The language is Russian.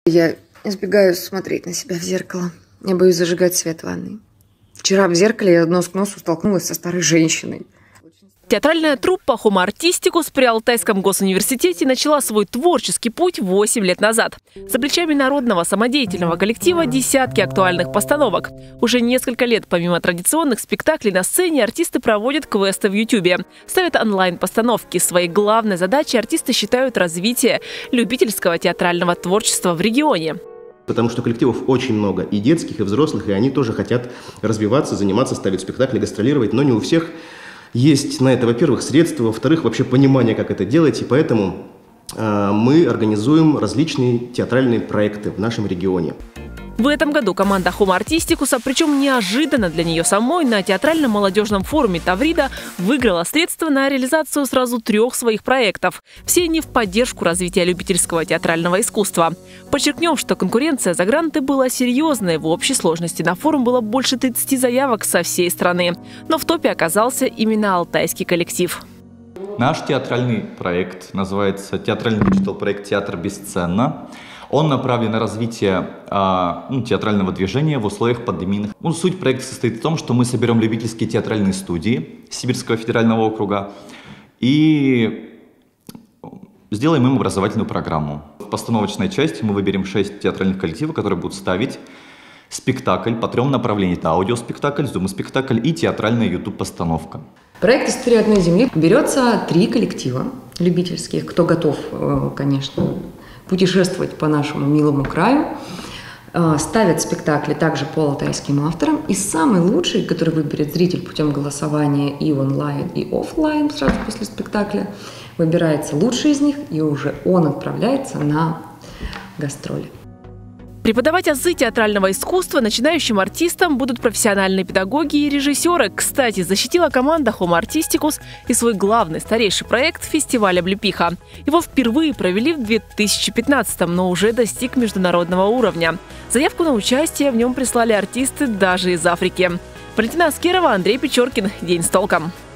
Я избегаю смотреть на себя в зеркало. Я боюсь зажигать свет в ванной. Вчера в зеркале я нос к носу столкнулась со старой женщиной. Театральная труппа Homo Artisticus при Алтайском госуниверситете начала свой творческий путь 8 лет назад. За плечами народного самодеятельного коллектива десятки актуальных постановок. Уже несколько лет помимо традиционных спектаклей на сцене артисты проводят квесты в YouTube. Ставят онлайн-постановки. Своей главной задачей артисты считают развитие любительского театрального творчества в регионе. Потому что коллективов очень много, и детских, и взрослых, и они тоже хотят развиваться, заниматься, ставить спектакли, гастролировать, но не у всех есть на это, во-первых, средства, во-вторых, вообще понимание, как это делать, и поэтому мы организуем различные театральные проекты в нашем регионе. В этом году команда Homo Artisticus, причем неожиданно для нее самой, на театральном молодежном форуме Таврида выиграла средства на реализацию сразу 3 своих проектов. Все они в поддержку развития любительского театрального искусства. Подчеркнем, что конкуренция за гранты была серьезной. В общей сложности на форум было больше 30 заявок со всей страны. Но в топе оказался именно алтайский коллектив. Наш театральный проект называется театральный диджитал-проект «Театр бесценно». Он направлен на развитие театрального движения в условиях пандемийных. Суть проекта состоит в том, что мы соберем любительские театральные студии Сибирского федерального округа и сделаем им образовательную программу. В постановочной части мы выберем 6 театральных коллективов, которые будут ставить спектакль по 3 направлениям. Это аудиоспектакль, зум-спектакль и театральная YouTube-постановка. Проект «История одной земли» берется 3 коллектива любительских, кто готов, конечно, путешествовать по нашему милому краю, ставят спектакли также по алтайским авторам. И самый лучший, который выберет зритель путем голосования и онлайн, и офлайн сразу после спектакля, выбирается лучший из них, и уже он отправляется на гастроли. Преподавать азы театрального искусства начинающим артистам будут профессиональные педагоги и режиссеры. Кстати, защитила команда Homo Artisticus и свой главный старейший проект фестиваль «Облепиха». Его впервые провели в 2015-м, но уже достиг международного уровня. Заявку на участие в нем прислали артисты даже из Африки. Валентина Аскерова, Андрей Печоркин. День с толком.